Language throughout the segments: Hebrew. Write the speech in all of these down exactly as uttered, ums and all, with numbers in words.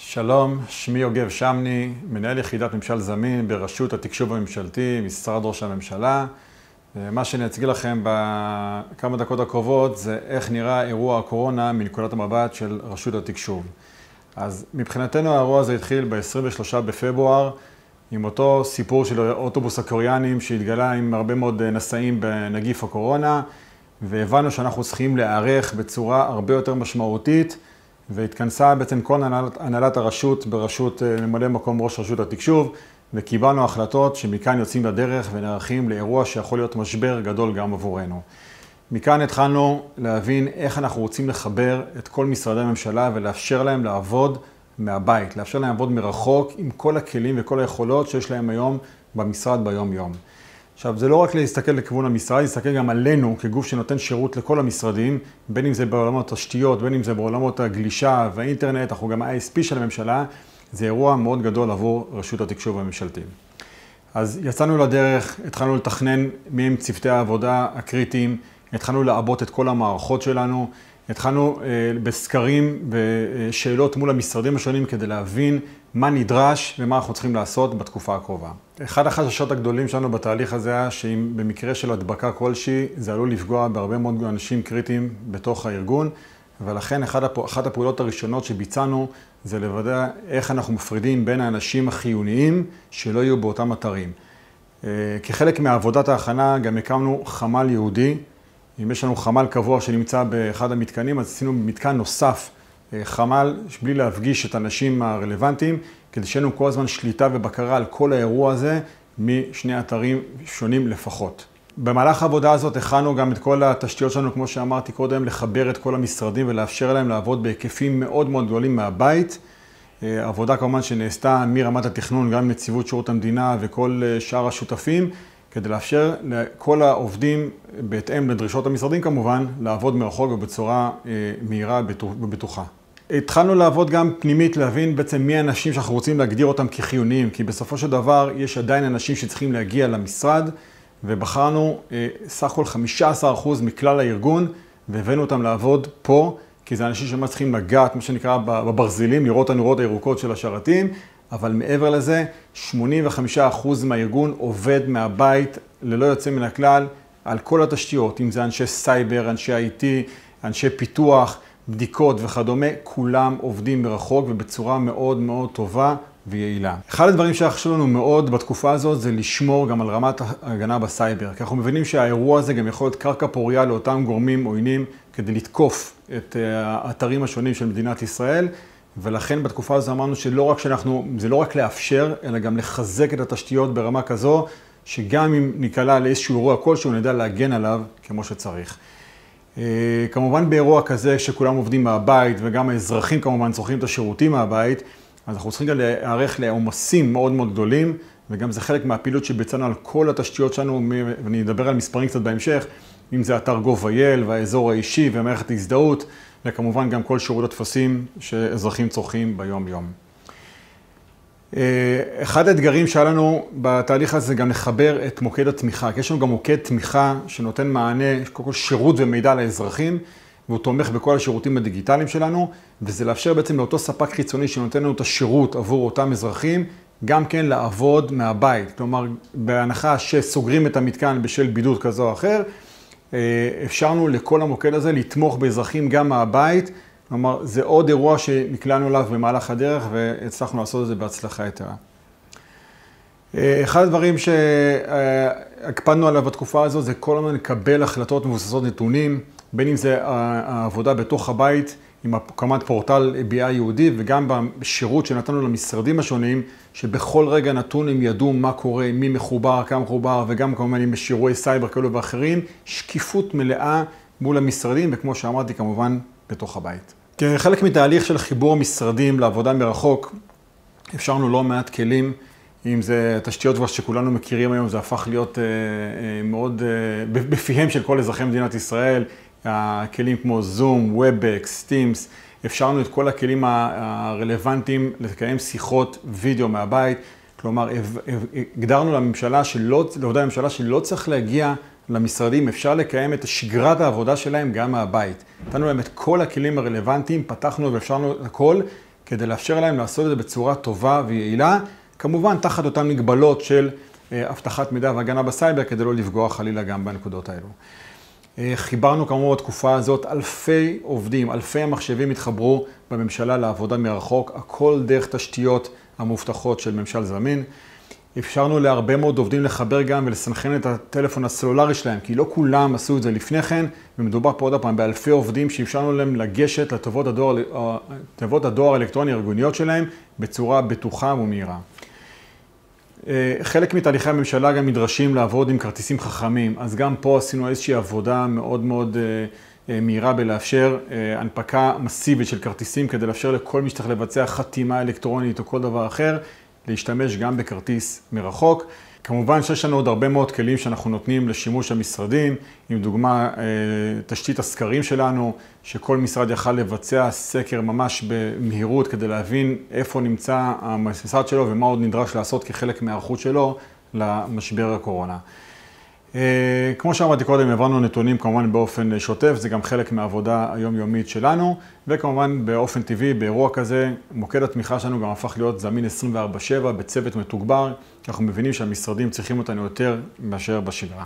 שלום, שמי יוגב שמני, מנהל יחידת ממשל זמין ברשות התקשוב הממשלתי, משרד ראש הממשלה. מה שאני אציג לכם בכמה דקות הקרובות זה איך נראה אירוע הקורונה מנקודת המבט של רשות התקשוב. אז מבחינתנו האירוע הזה התחיל ב-עשרים ושלושה בפברואר, עם אותו סיפור של אוטובוס הקוריאנים שהתגלה עם הרבה מאוד נשאים בנגיף הקורונה, והבנו שאנחנו צריכים להיערך בצורה הרבה יותר משמעותית, והתכנסה בעצם כל הנהלת, הנהלת הרשות בראשות ממלא מקום ראש רשות התקשוב, וקיבלנו החלטות שמכאן יוצאים לדרך ונערכים לאירוע שיכול להיות משבר גדול גם עבורנו. מכאן התחלנו להבין איך אנחנו רוצים לחבר את כל משרדי הממשלה ולאפשר להם לעבוד מהבית, לאפשר להם לעבוד מרחוק עם כל הכלים וכל היכולות שיש להם היום במשרד ביום יום. עכשיו, זה לא רק להסתכל לכיוון המשרד, להסתכל גם עלינו כגוף שנותן שירות לכל המשרדים, בין אם זה בעולמות התשתיות, בין אם זה בעולמות הגלישה והאינטרנט, אנחנו גם ה-איי אס פי של הממשלה, זה אירוע מאוד גדול עבור רשות התקשוב הממשלתי. אז יצאנו לדרך, התחלנו לתכנן מי הם צוותי העבודה הקריטיים, התחלנו לעבות את כל המערכות שלנו, התחלנו אה, בסקרים ושאלות מול המשרדים השונים כדי להבין מה נדרש ומה אנחנו צריכים לעשות בתקופה הקרובה. אחד החששות הגדולים שלנו בתהליך הזה היה שאם במקרה של הדבקה כלשהי, זה עלול לפגוע בהרבה מאוד אנשים קריטיים בתוך הארגון, ולכן אחד הפ... אחת הפעולות הראשונות שביצענו זה לוודא איך אנחנו מפרידים בין האנשים החיוניים שלא יהיו באותם אתרים. אה, כחלק מעבודת ההכנה גם הקמנו חמ"ל יהודי. אם יש לנו חמ"ל קבוע שנמצא באחד המתקנים, אז עשינו מתקן נוסף, חמ"ל, בלי להפגיש את האנשים הרלוונטיים, כדי שיהיה לנו כל הזמן שליטה ובקרה על כל האירוע הזה, משני אתרים שונים לפחות. במהלך העבודה הזאת הכנו גם את כל התשתיות שלנו, כמו שאמרתי קודם, לחבר את כל המשרדים ולאפשר להם לעבוד בהיקפים מאוד מאוד גדולים מהבית. עבודה כמובן שנעשתה מרמת התכנון, גם עם נציבות שירות המדינה וכל שאר השותפים, כדי לאפשר לכל העובדים, בהתאם לדרישות המשרדים כמובן, לעבוד מרחוק ובצורה מהירה ובטוחה. התחלנו לעבוד גם פנימית, להבין בעצם מי האנשים שאנחנו רוצים להגדיר אותם כחיוניים, כי בסופו של דבר יש עדיין אנשים שצריכים להגיע למשרד, ובחרנו סך הכל חמישה עשר אחוז מכלל הארגון, והבאנו אותם לעבוד פה, כי זה אנשים שמה צריכים לגעת, מה שנקרא בברזילים, לראות הנורות הירוקות של השרתים, אבל מעבר לזה, שמונים וחמישה אחוז מהארגון עובד מהבית, ללא יוצא מן הכלל, על כל התשתיות, אם זה אנשי סייבר, אנשי איי טי, אנשי פיתוח, בדיקות וכדומה, כולם עובדים מרחוק ובצורה מאוד מאוד טובה ויעילה. אחד הדברים שחשוב לנו מאוד בתקופה הזאת זה לשמור גם על רמת ההגנה בסייבר, כי אנחנו מבינים שהאירוע הזה גם יכול להיות קרקע פוריה לאותם גורמים עוינים כדי לתקוף את האתרים השונים של מדינת ישראל, ולכן בתקופה הזו אמרנו שלא רק שאנחנו, זה לא רק לאפשר, אלא גם לחזק את התשתיות ברמה כזו, שגם אם ניקלע לאיזשהו אירוע כלשהו, נדע להגן עליו כמו שצריך. כמובן באירוע כזה שכולם עובדים מהבית, וגם האזרחים כמובן צורכים את השירותים מהבית, אז אנחנו צריכים גם להיערך לעומסים מאוד מאוד גדולים, וגם זה חלק מהפעילות שביצענו על כל התשתיות שלנו, ואני אדבר על מספרים קצת בהמשך, אם זה אתר גוב.איי.אל והאזור האישי ומערכת ההזדהות, וכמובן גם כל שירות הטפסים שאזרחים צורכים ביום יום. אחד האתגרים שהיה לנו בתהליך הזה גם לחבר את מוקד התמיכה, כי יש לנו גם מוקד תמיכה שנותן מענה, קודם כל שירות ומידע לאזרחים, והוא תומך בכל השירותים הדיגיטליים שלנו, וזה לאפשר בעצם לאותו ספק חיצוני שנותן לנו את השירות עבור אותם אזרחים, גם כן לעבוד מהבית. כלומר, בהנחה שסוגרים את המתקן בשל בידוד כזה או אחר, אפשרנו לכל המוקד הזה לתמוך באזרחים גם מהבית. כלומר, זה עוד אירוע שנקלענו אליו במהלך הדרך והצלחנו לעשות את זה בהצלחה יתרה. אחד הדברים שהקפדנו עליו בתקופה הזו זה כל הזמן לקבל החלטות מבוססות נתונים, בין אם זה העבודה בתוך הבית עם הקמת פורטל בי איי יהודי וגם בשירות שנתנו למשרדים השונים, שבכל רגע נתון הם ידעו מה קורה, מי מחובר, כמה מחובר, וגם כמובן עם שיעורי סייבר כאלו ואחרים, שקיפות מלאה מול המשרדים, וכמו שאמרתי כמובן בתוך הבית. כחלק מתהליך של חיבור המשרדים לעבודה מרחוק, אפשרנו לא מעט כלים, אם זה תשתיות שכולנו מכירים היום, זה הפך להיות מאוד בפיהם של כל אזרחי מדינת ישראל, הכלים כמו זום, וובקס, טימס, אפשרנו את כל הכלים הרלוונטיים לקיים שיחות וידאו מהבית, כלומר, הגדרנו לממשלה שלא, לעובדי הממשלה שלא צריך להגיע למשרדים, אפשר לקיים את שגרת העבודה שלהם גם מהבית. נתנו להם את כל הכלים הרלוונטיים, פתחנו ואפשרנו הכל, כדי לאפשר להם לעשות את זה בצורה טובה ויעילה, כמובן תחת אותן מגבלות של אבטחת מידע והגנה בסייבר, כדי לא לפגוע חלילה גם בנקודות האלו. חיברנו כמובן בתקופה הזאת אלפי עובדים, אלפי המחשבים התחברו בממשלה לעבודה מרחוק, הכל דרך תשתיות המובטחות של ממשל זמין. אפשרנו להרבה מאוד עובדים לחבר גם ולסנכרן את הטלפון הסלולרי שלהם, כי לא כולם עשו את זה לפני כן, ומדובר פה עוד הפעם באלפי עובדים שאפשרנו להם לגשת לתיבות הדואר, תיבות הדואר האלקטרוני הארגוניות שלהם בצורה בטוחה ומהירה. חלק מתהליכי הממשלה גם נדרשים לעבוד עם כרטיסים חכמים, אז גם פה עשינו איזושהי עבודה מאוד מאוד מהירה בלאפשר הנפקה מסיבית של כרטיסים, כדי לאפשר לכל מי שצריך לבצע חתימה אלקטרונית או כל דבר אחר, להשתמש גם בכרטיס מרחוק. כמובן שיש לנו עוד הרבה מאוד כלים שאנחנו נותנים לשימוש המשרדים, עם דוגמה תשתית הסקרים שלנו, שכל משרד יכל לבצע סקר ממש במהירות כדי להבין איפה נמצא המשרד שלו ומה עוד נדרש לעשות כחלק מהערכות שלו למשבר הקורונה. כמו שאמרתי קודם, העברנו נתונים כמובן באופן שוטף, זה גם חלק מהעבודה היומיומית שלנו, וכמובן באופן טבעי, באירוע כזה, מוקד התמיכה שלנו גם הפך להיות זמין עשרים וארבע שבע בצוות מתוגבר, אנחנו מבינים שהמשרדים צריכים אותנו יותר מאשר בשגרה.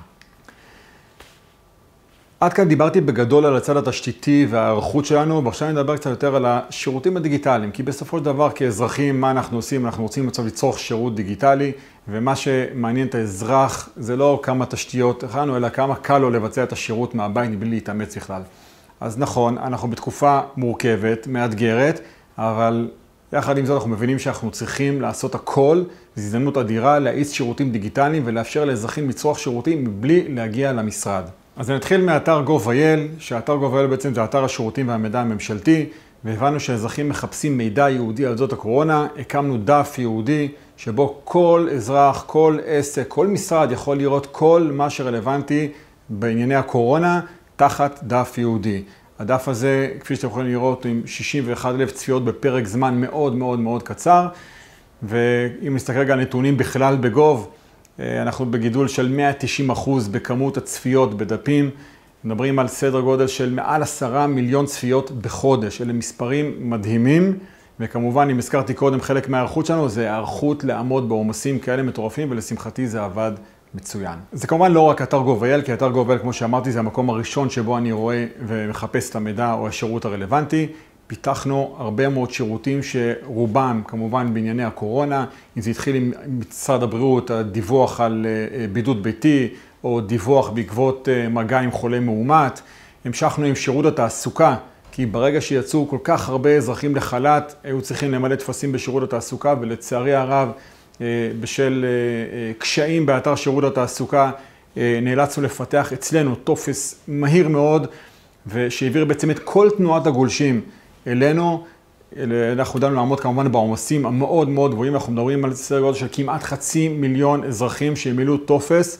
עד כאן דיברתי בגדול על הצד התשתיתי והערכות שלנו, ועכשיו אני מדבר קצת יותר על השירותים הדיגיטליים, כי בסופו של דבר כאזרחים, מה אנחנו עושים? אנחנו רוצים מצב לצורך שירות דיגיטלי, ומה שמעניין את האזרח זה לא כמה תשתיות הכנו, אלא כמה קל לו לבצע את השירות מהבית בלי להתאמץ בכלל. אז נכון, אנחנו בתקופה מורכבת, מאתגרת, אבל יחד עם זאת אנחנו מבינים שאנחנו צריכים לעשות הכל, זו הזדמנות אדירה להאיץ שירותים דיגיטליים ולאפשר לאזרחים לצרוך שירותים מבלי להגיע למשרד. אז נתחיל מאתר גוב.איי.אל, שאתר גוב.איי.אל בעצם זה אתר השירותים והמידע הממשלתי, והבנו שהאזרחים מחפשים מידע יהודי על זאת הקורונה, הקמנו דף יהודי, שבו כל אזרח, כל עסק, כל משרד יכול לראות כל מה שרלוונטי בענייני הקורונה, תחת דף יהודי. הדף הזה, כפי שאתם יכולים לראות, עם שישים ואחת אלף צפיות בפרק זמן מאוד מאוד מאוד קצר, ואם נסתכל רגע על נתונים בכלל בגוב, אנחנו בגידול של מאה ותשעים אחוז בכמות הצפיות בדפים, מדברים על סדר גודל של מעל עשרה מיליון צפיות בחודש. אלה מספרים מדהימים, וכמובן, אם הזכרתי קודם, חלק מהערכות שלנו זה הערכות לעמוד בעומסים כאלה מטורפים, ולשמחתי זה עבד מצוין. זה כמובן לא רק אתר גוב.איי.אל, כי אתר גוב.איי.אל, כמו שאמרתי, זה המקום הראשון שבו אני רואה ומחפש את המידע או השירות הרלוונטי. פיתחנו הרבה מאוד שירותים שרובם כמובן בענייני הקורונה, אם זה התחיל עם משרד הבריאות, הדיווח על בידוד ביתי, או דיווח בעקבות מגע עם חולה מאומת. המשכנו עם שירות התעסוקה, כי ברגע שיצאו כל כך הרבה אזרחים לחל"ת, היו צריכים למלא טפסים בשירות התעסוקה, ולצערי הרב, בשל קשיים באתר שירות התעסוקה, נאלצנו לפתח אצלנו טופס מהיר מאוד, ושהעביר בעצם את כל תנועת הגולשים אלינו. אנחנו ידענו לעמוד כמובן בעומסים המאוד מאוד גבוהים, אנחנו מדברים על סדר גודל של כמעט חצי מיליון אזרחים שהמילאו טופס.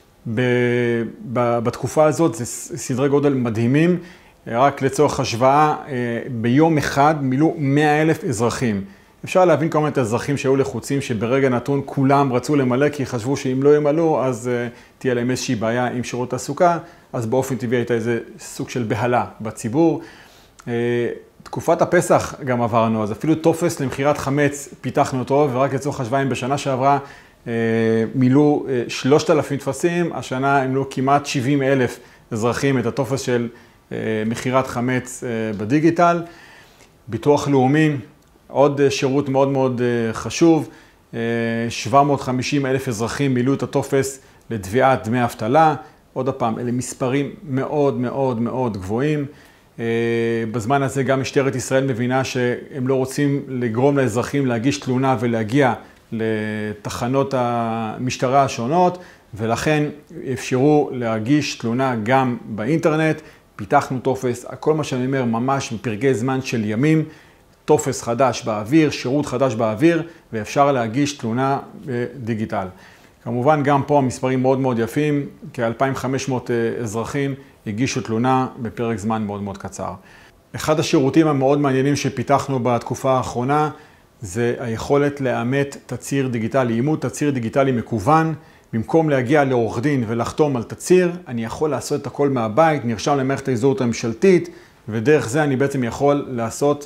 בתקופה הזאת זה סדרי גודל מדהימים, רק לצורך השוואה, ביום אחד מילאו מאה אלף אזרחים. אפשר להבין כמובן את האזרחים שהיו לחוצים, שברגע נתון כולם רצו למלא, כי חשבו שאם לא ימלאו, אז תהיה להם איזושהי בעיה עם שירות תעסוקה, אז באופן טבעי הייתה איזה סוג של בהלה בציבור. תקופת הפסח גם עברנו, אז אפילו טופס למכירת חמץ פיתחנו אותו, ורק לצורך השוואה, בשנה שעברה מילאו שלושת אלפים טפסים, השנה הם מילאו כמעט שבעים אלף אזרחים את הטופס של מכירת חמץ בדיגיטל. ביטוח לאומי, עוד שירות מאוד מאוד חשוב, שבע מאות וחמישים אלף אזרחים מילאו את הטופס לתביעת דמי אבטלה. עוד הפעם, אלה מספרים מאוד מאוד מאוד גבוהים. בזמן הזה גם משטרת ישראל מבינה שהם לא רוצים לגרום לאזרחים להגיש תלונה ולהגיע לתחנות המשטרה השונות, ולכן אפשרו להגיש תלונה גם באינטרנט. פיתחנו טופס, כל מה שאני אומר ממש בפרקי זמן של ימים, טופס חדש באוויר, שירות חדש באוויר, ואפשר להגיש תלונה בדיגיטל. כמובן גם פה המספרים מאוד מאוד יפים, כ-אלפיים וחמש מאות אזרחים הגישו תלונה בפרק זמן מאוד מאוד קצר. אחד השירותים המאוד מעניינים שפיתחנו בתקופה האחרונה, זה היכולת לאמת תצהיר דיגיטלי, אימות תצהיר דיגיטלי מקוון. במקום להגיע לעורך דין ולחתום על תצהיר, אני יכול לעשות את הכל מהבית, נרשם למערכת ההזדהות הממשלתית, ודרך זה אני בעצם יכול לעשות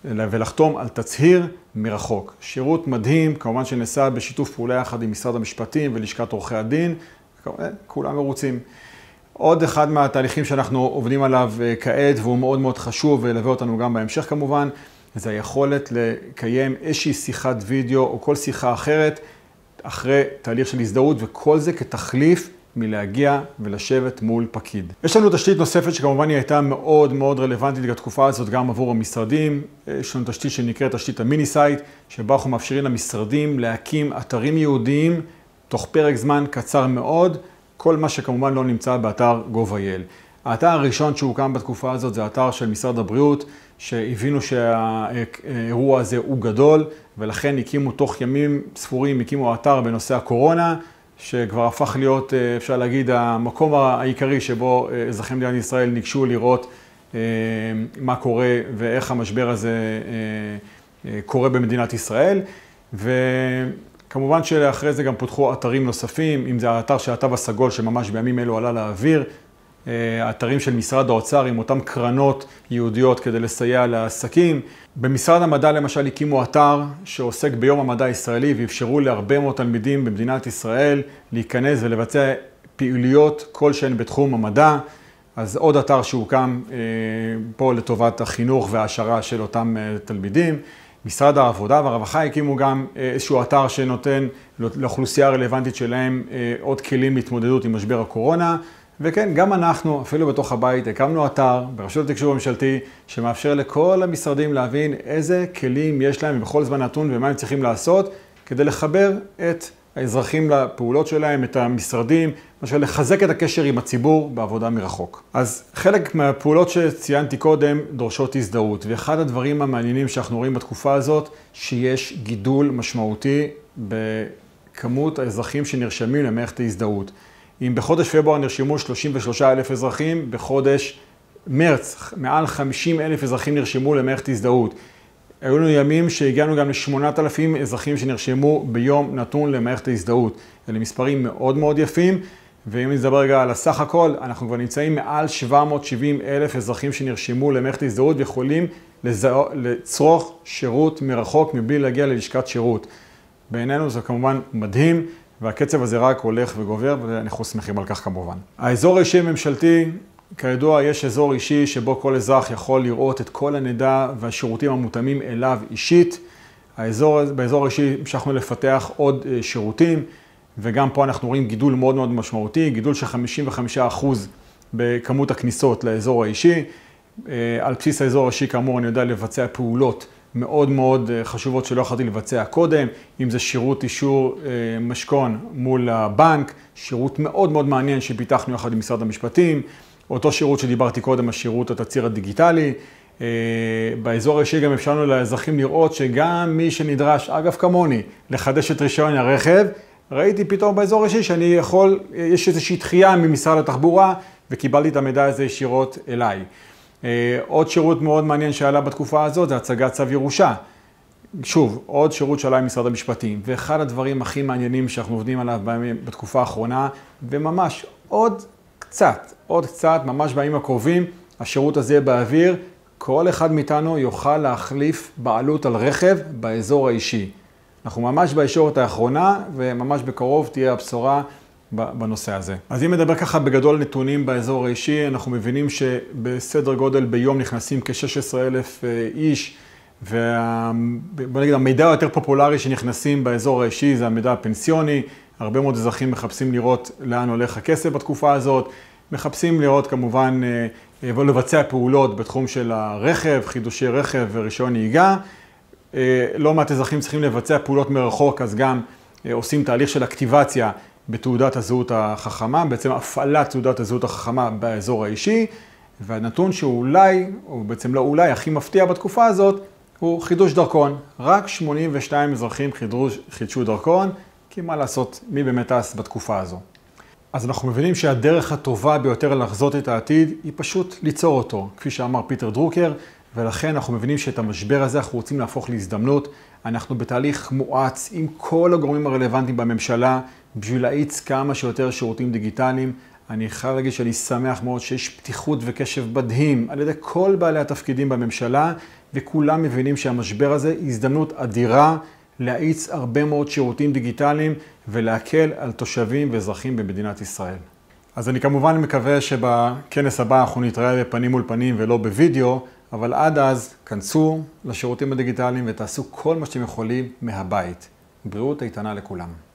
ולחתום על תצהיר מרחוק. שירות מדהים, כמובן שנעשה בשיתוף פעולה יחד עם משרד המשפטים ולשכת עורכי הדין, כולם מרוצים. עוד אחד מהתהליכים שאנחנו עובדים עליו כעת, והוא מאוד מאוד חשוב ולווה אותנו גם בהמשך כמובן, זה היכולת לקיים איזושהי שיחת וידאו או כל שיחה אחרת אחרי תהליך של הזדהות, וכל זה כתחליף מלהגיע ולשבת מול פקיד. יש לנו תשתית נוספת שכמובן היא הייתה מאוד מאוד רלוונטית בתקופה הזאת גם עבור המשרדים. יש לנו תשתית שנקראת תשתית המיני סייט, שבה אנחנו מאפשרים למשרדים להקים אתרים ייעודיים תוך פרק זמן קצר מאוד, כל מה שכמובן לא נמצא באתר גוב.איי.אל. האתר הראשון שהוקם בתקופה הזאת זה האתר של משרד הבריאות, שהבינו שהאירוע הזה הוא גדול, ולכן הקימו תוך ימים ספורים, הקימו אתר בנושא הקורונה, שכבר הפך להיות, אפשר להגיד, המקום העיקרי שבו אזרחי מדינת ישראל ניגשו לראות מה קורה ואיך המשבר הזה קורה במדינת ישראל. וכמובן שאחרי זה גם פותחו אתרים נוספים, אם זה האתר של התו הסגול שממש בימים אלו עלה לאוויר, האתרים של משרד האוצר עם אותם קרנות יהודיות כדי לסייע לעסקים. במשרד המדע למשל הקימו אתר שעוסק ביום המדע הישראלי ואפשרו להרבה מאוד תלמידים במדינת ישראל להיכנס ולבצע פעילויות כלשהן בתחום המדע. אז עוד אתר שהוקם פה לטובת החינוך וההשערה של אותם תלמידים. משרד העבודה והרווחה הקימו גם איזשהו אתר שנותן לאוכלוסייה הרלוונטית שלהם עוד כלים להתמודדות עם משבר הקורונה. וכן, גם אנחנו, אפילו בתוך הבית, הקמנו אתר ברשות התקשוב הממשלתי, שמאפשר לכל המשרדים להבין איזה כלים יש להם בכל זמן נתון ומה הם צריכים לעשות, כדי לחבר את האזרחים לפעולות שלהם, את המשרדים, למשל לחזק את הקשר עם הציבור בעבודה מרחוק. אז חלק מהפעולות שציינתי קודם דורשות הזדהות, ואחד הדברים המעניינים שאנחנו רואים בתקופה הזאת, שיש גידול משמעותי בכמות האזרחים שנרשמים למערכת ההזדהות. אם בחודש פברואר נרשמו שלושים ושלושה אלף אזרחים, בחודש מרץ מעל חמישים אלף אזרחים נרשמו למערכת הזדהות. היו לנו ימים שהגענו גם ל-שמונת אלפים אזרחים שנרשמו ביום נתון למערכת ההזדהות. אלה מספרים מאוד מאוד יפים, ואם נדבר רגע על הסך הכל, אנחנו כבר נמצאים מעל שבע מאות שבעים אלף אזרחים שנרשמו למערכת ההזדהות ויכולים לצרוך שירות מרחוק מבלי להגיע ללשכת שירות. בעינינו זה כמובן מדהים. והקצב הזה רק הולך וגובר, ואנחנו שמחים על כך כמובן. האזור האישי הממשלתי, כידוע, יש אזור אישי שבו כל אזרח יכול לראות את כל המידע והשירותים המותאמים אליו אישית. האזור, באזור האישי המשכנו לפתח עוד שירותים, וגם פה אנחנו רואים גידול מאוד מאוד משמעותי, גידול של חמישים וחמישה אחוז בכמות הכניסות לאזור האישי. על בסיס האזור האישי, כאמור, אני יודע לבצע פעולות מאוד מאוד חשובות שלא יכולתי לבצע קודם, אם זה שירות אישור משכון מול הבנק, שירות מאוד מאוד מעניין שפיתחנו יחד עם משרד המשפטים, אותו שירות שדיברתי קודם, השירות התצהיר הדיגיטלי. באזור האישי גם אפשרנו לאזרחים לראות שגם מי שנדרש, אגב כמוני, לחדש את רישיון הרכב, ראיתי פתאום באזור האישי שאני יכול, יש איזושהי דחייה ממשרד התחבורה, וקיבלתי את המידע הזה ישירות אליי. עוד שירות מאוד מעניין שעלה בתקופה הזאת זה הצגת צו ירושה. שוב, עוד שירות שעלה עם משרד המשפטים. ואחד הדברים הכי מעניינים שאנחנו עובדים עליו בתקופה האחרונה, וממש עוד קצת, עוד קצת, ממש בימים הקרובים, השירות הזה באוויר, כל אחד מאיתנו יוכל להחליף בעלות על רכב באזור האישי. אנחנו ממש בישורת האחרונה, וממש בקרוב תהיה הבשורה בנושא הזה. אז אם מדבר ככה בגדול נתונים באזור האישי, אנחנו מבינים שבסדר גודל ביום נכנסים כ-שישה עשר אלף איש, ובוא נגיד המידע היותר פופולרי שנכנסים באזור האישי זה המידע הפנסיוני. הרבה מאוד אזרחים מחפשים לראות לאן הולך הכסף בתקופה הזאת, מחפשים לראות כמובן ולבצע פעולות בתחום של הרכב, חידושי רכב ורישיון נהיגה. לא מעט אזרחים צריכים לבצע פעולות מרחוק, אז גם עושים תהליך של אקטיבציה בתעודת הזהות החכמה, בעצם הפעלת תעודת הזהות החכמה באזור האישי, והנתון שאולי, או בעצם לא אולי, הכי מפתיע בתקופה הזאת, הוא חידוש דרכון. רק שמונים ושניים אזרחים חידוש, חידשו דרכון, כי מה לעשות, מי באמת טס בתקופה הזו. אז אנחנו מבינים שהדרך הטובה ביותר לחזות את העתיד היא פשוט ליצור אותו, כפי שאמר פיטר דרוקר, ולכן אנחנו מבינים שאת המשבר הזה אנחנו רוצים להפוך להזדמנות. אנחנו בתהליך מואץ עם כל הגורמים הרלוונטיים בממשלה, בשביל להאיץ כמה שיותר שירותים דיגיטליים. אני חייב להגיד שאני שמח מאוד שיש פתיחות וקשב מדהים על ידי כל בעלי התפקידים בממשלה, וכולם מבינים שהמשבר הזה הזדמנות אדירה להאיץ הרבה מאוד שירותים דיגיטליים ולהקל על תושבים ואזרחים במדינת ישראל. אז אני כמובן מקווה שבכנס הבא אנחנו נתראה בפנים מול פנים ולא בווידאו, אבל עד אז כנסו לשירותים הדיגיטליים ותעשו כל מה שאתם יכולים מהבית. בריאות איתנה לכולם.